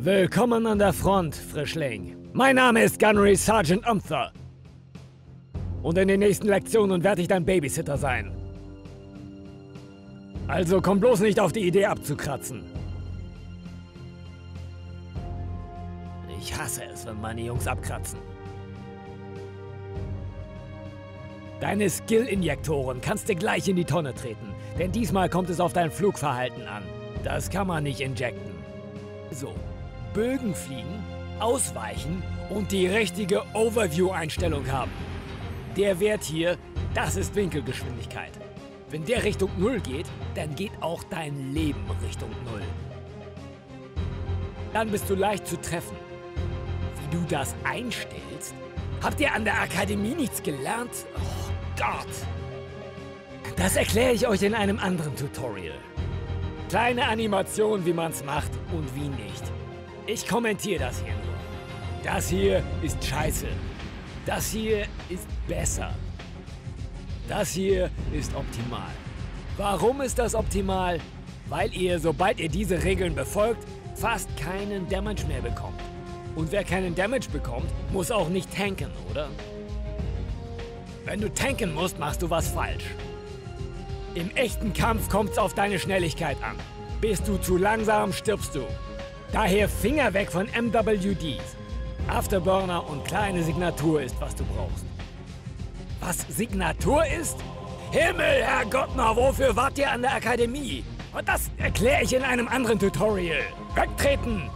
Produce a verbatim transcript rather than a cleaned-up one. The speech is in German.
Willkommen an der Front, Frischling. Mein Name ist Gunnery Sergeant Umther. Und in den nächsten Lektionen werde ich dein Babysitter sein. Also komm bloß nicht auf die Idee abzukratzen. Ich hasse es, wenn meine Jungs abkratzen. Deine Skill-Injektoren kannst du gleich in die Tonne treten, denn diesmal kommt es auf dein Flugverhalten an. Das kann man nicht injecten. So, Bögen fliegen, ausweichen und die richtige Overview-Einstellung haben. Der Wert hier, das ist Winkelgeschwindigkeit. Wenn der Richtung Null geht, dann geht auch dein Leben Richtung Null. Dann bist du leicht zu treffen. Wie du das einstellst? Habt ihr an der Akademie nichts gelernt? Oh Gott! Das erkläre ich euch in einem anderen Tutorial. Kleine Animation, wie man's macht und wie nicht. Ich kommentiere das hier nur. Das hier ist scheiße. Das hier ist besser. Das hier ist optimal. Warum ist das optimal? Weil ihr, sobald ihr diese Regeln befolgt, fast keinen Damage mehr bekommt. Und wer keinen Damage bekommt, muss auch nicht tanken, oder? Wenn du tanken musst, machst du was falsch. Im echten Kampf kommt's auf deine Schnelligkeit an. Bist du zu langsam, stirbst du. Daher Finger weg von M W Ds. Afterburner und kleine Signatur ist, was du brauchst. Was Signatur ist? Himmel, Herrgott, na, wofür wart ihr an der Akademie? Und das erkläre ich in einem anderen Tutorial. Wegtreten!